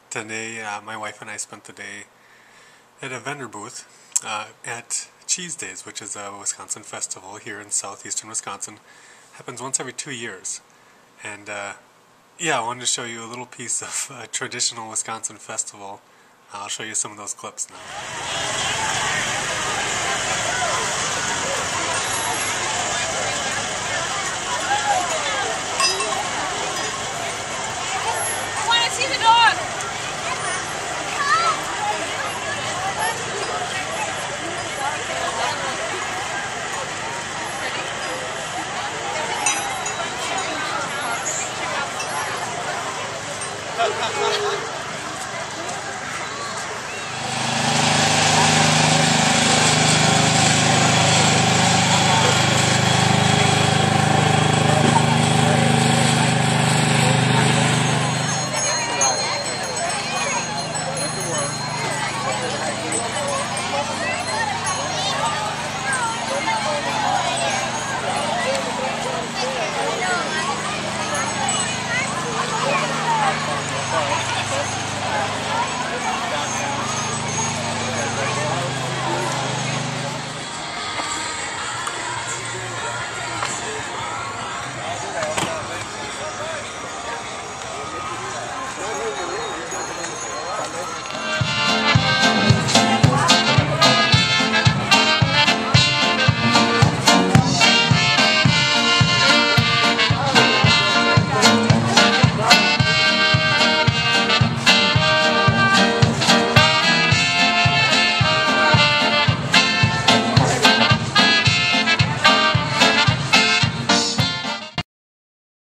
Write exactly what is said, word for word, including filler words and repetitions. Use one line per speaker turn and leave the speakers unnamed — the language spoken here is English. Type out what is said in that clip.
Today, uh, my wife and I spent the day at a vendor booth uh, at Cheese Days, which is a Wisconsin festival here in southeastern Wisconsin. Happens once every two years. And uh, yeah, I wanted to show you a little piece of a traditional Wisconsin festival. I'll show you some of those clips now.
See the dog!
Ha ha ha!